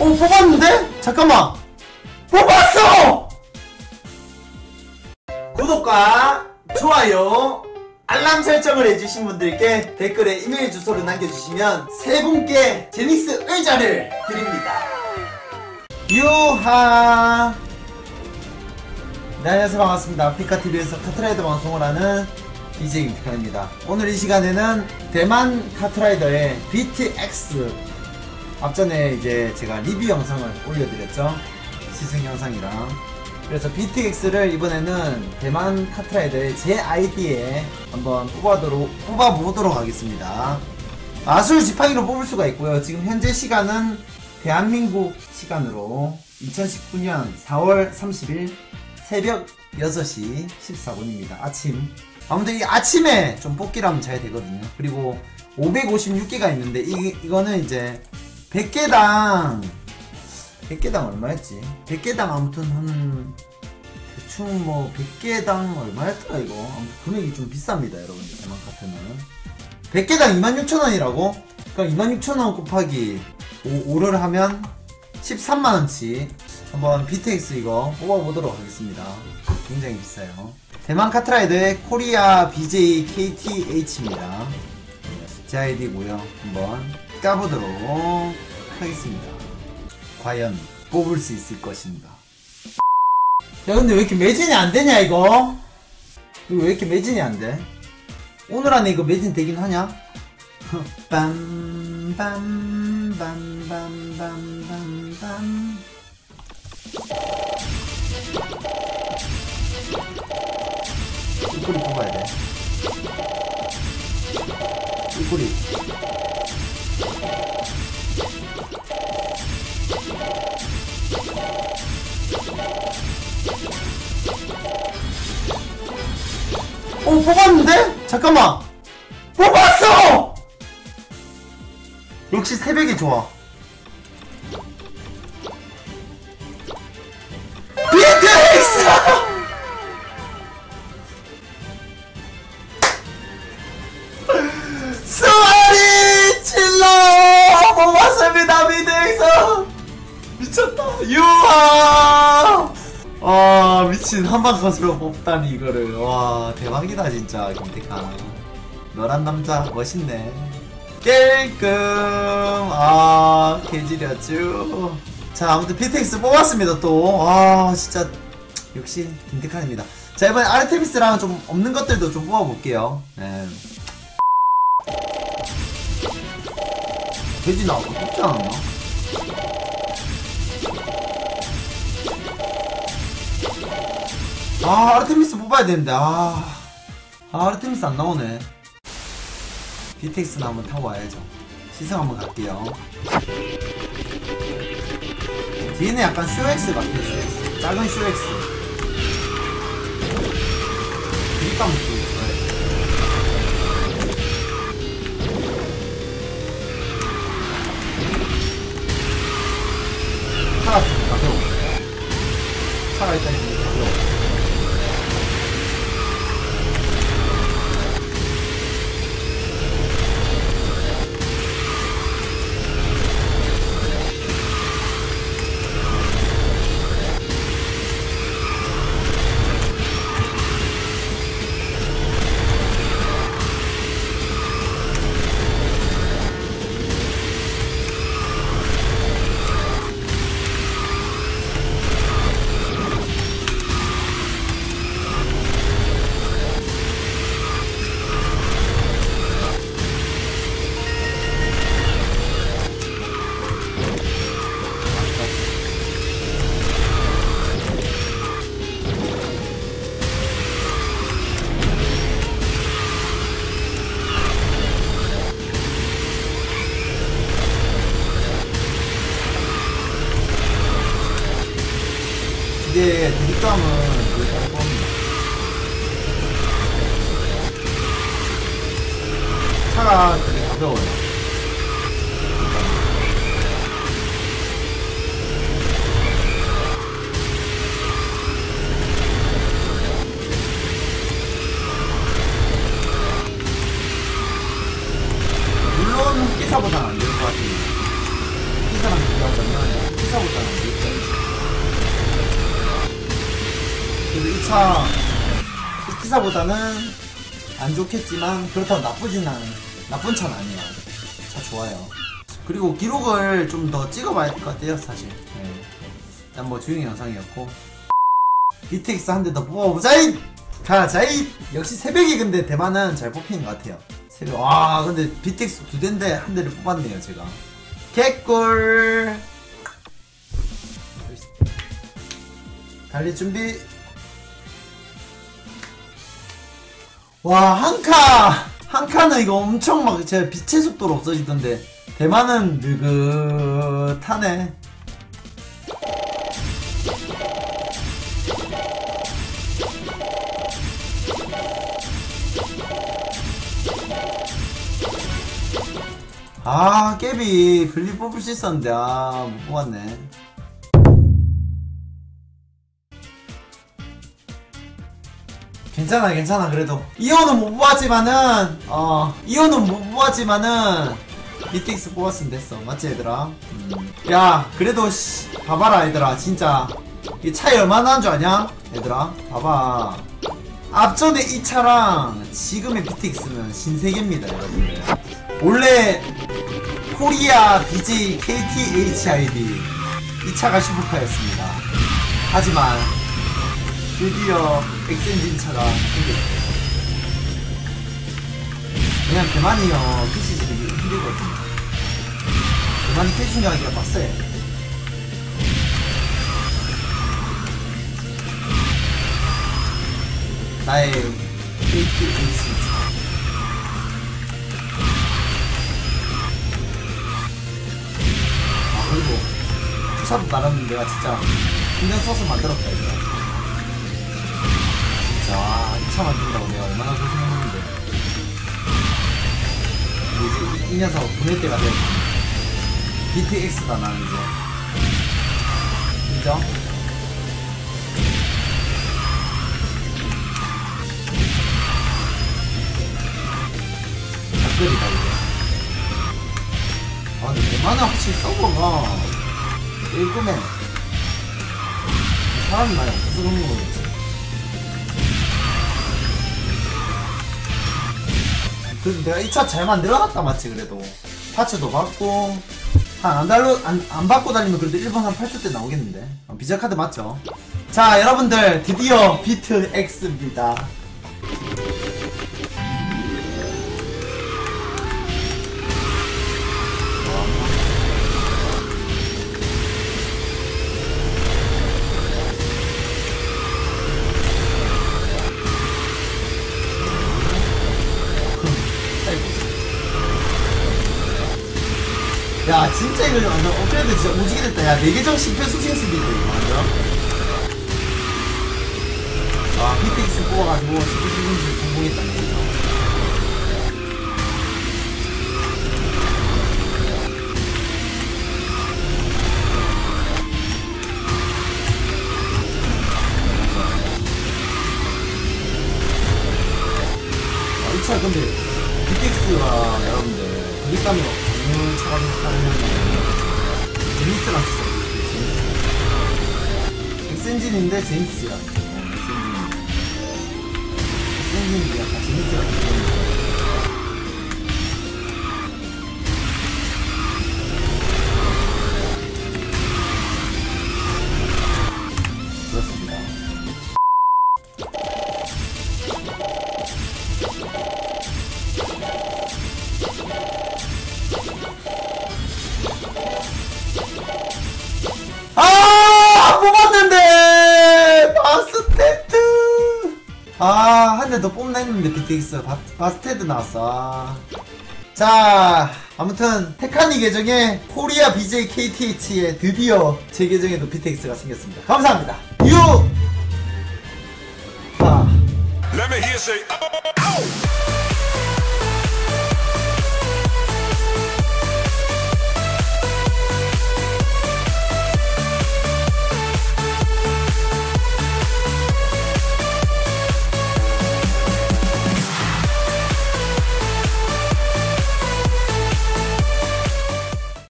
뽑았는데? 잠깐만! 뽑았어! 구독과 좋아요, 알람 설정을 해주신 분들께 댓글에 이메일 주소를 남겨주시면 세 분께 제닉스 의자를 드립니다. 유하. 네, 안녕하세요. 반갑습니다. 피카TV에서 카트라이더 방송을 하는 BJ 김피카입니다. 오늘 이 시간에는 대만 카트라이더의 BTX, 앞전에 이제 제가 리뷰 영상을 올려드렸죠. 시승 영상이랑. 그래서 BTX를 이번에는 대만 카트라이더의 제 아이디에 한번 뽑아보도록 하겠습니다. 마술 지팡이로 뽑을 수가 있고요. 지금 현재 시간은 대한민국 시간으로 2019년 4월 30일 새벽 6시 14분입니다. 아침. 아무튼 이 아침에 좀 뽑기를 하면 잘 되거든요. 그리고 556개가 있는데 이거는 이제 100개당 얼마였지? 100개당 아무튼 한 대충 뭐 100개당 얼마였더라 이거. 아무튼 금액이 좀 비쌉니다 여러분들. 대만 카트는 100개당 26,000원이라고? 그러니까 26,000원 곱하기 5를 하면 13만원치. 한번 BTX 이거 뽑아보도록 하겠습니다. 굉장히 비싸요. 대만 카트라이더의 코리아 BJ KTH입니다. 제 아이디고요. 한번 까보도록 하겠습니다. 과연 뽑을 수 있을 것인가. 야, 근데 왜 이렇게 매진이 안 되냐 이거? 이거 왜 이렇게 매진이 안 돼? 오늘 안에 이거 매진 되긴 하냐? 빰빰빰빰빰빰빰. 꿀꿀이 뽑아야 돼. 꿀꿀이. 뽑았는데? 잠깐만! 뽑았어! 역시 새벽이 좋아. BTX! 수아리 칠러! 뽑았습니다, BTX! 미쳤다. 유아! 와, 미친. 한방컷으로 뽑다니 이거를. 와, 대박이다 진짜 김태카. 너란 남자 멋있네. 깰끔. 아, 개지렸쥬. 자, 아무튼 BTX 뽑았습니다 또. 아, 진짜 역시 김태칸입니다. 자, 이번에 아르테미스랑 좀 없는 것들도 좀 뽑아볼게요. 네. 돼지 나오고 뽑지 않았나? 아, 아르테미스 뽑아야 되는데. 아르테미스 안 나오네. BTX는 한번 타고 와야죠. 시승 한번 갈게요. 뒤에는 약간 쇼엑스 같아요. 쇼엑스. 작은 쇼엑스. 그립감 좀 좋아요. 차가 좀 가벼워. 차가 일단 좀 가벼워. 이게 드립감은 되게 잘 뽑습니다. 차가 되게 가벼워요. 물론 흑기사보다는 안 될 것 같은데 피자랑 비교하자면 피자보다는 그래도 이 차 피자보다는 안 좋겠지만 그렇다고 나쁜 차는 아니에요. 차 좋아요. 그리고 기록을 좀 더 찍어봐야 될 것 같아요 사실. 네. 일단 뭐 조용히 영상이었고 BTX 한 대 더 뽑아보자잇! 가자잇! 역시 새벽이 근데 대만은 잘 뽑히는 것 같아요. 새벽. 와 근데 BTX 두 대인데 한 대를 뽑았네요 제가. 개꿀! 달릴 준비. 와 한 칸은 이거 엄청 막 제가 빛의 속도로 없어지던데 대만은 느긋하네. 아 깨비 글리 뽑을 수 있었는데 아 못 뽑았네. 괜찮아 그래도 이호는 못 뽑았지만은 이호는 못 뽑았지만은 BTX 뽑았으면 됐어. 맞지 얘들아? 야 그래도 봐봐라 얘들아 진짜 이 차이 얼마나 나는 줄 아냐? 얘들아 봐봐 앞전에 이 차랑 지금의 BTX는 신세계입니다 여러분들. 원래 코리아 BJ KT HID 이 차가 슈퍼카였습니다. 하지만 드디어 엑스엔진 차가 생겼어요. 그냥 대만이요 캐시 되게 힘들거든요. 대만이 캐시 중요하기가 빡세. 나의 KTH 차. 아 그리고 이 차도 나름 내가 진짜 신경 써서 만들었다 이거. 자, 이 차 만든다고 내가 얼마나 고생했는데. 이제 이 녀석 보낼 때가 됐어. BTX다 나는 이제. 인정? 작별이다 이제. 아 근데 대만은 확실히 서버가 깔끔해. 사람이 많이 없어서 그런 거겠지. 그래도 내가 이 차 잘 만들어놨다 맞지 그래도. 파츠도 받고 안 받고 달리면 그래도 1번 한 8초 때 나오겠는데. 비자카드 맞죠? 자 여러분들 드디어 비트 X입니다. 야 진짜 이거 완전 업그레이드 진짜 오지게 됐다. 야 내계정 심폐소생 수도 있고 이거 완전. 아 BTX 뽑아가지고 심폐소생 성공했다 내계정. 이 차 근데 BTX가 여러분들 그립감이 오늘 차가 생각하면 제임스랑 진짜 엑스엔진인데 제임스야. 엑스엔진인데 약간 제임스랑 그렇습니다. 한 대 더 뽑나 했는데 BTX 바스테드 나왔어. 자 아무튼 테카니 계정에 코리아 BJ KTH에 드디어 제 계정에도 BTX가 생겼습니다. 감사합니다. 유! Let me hear say, oh.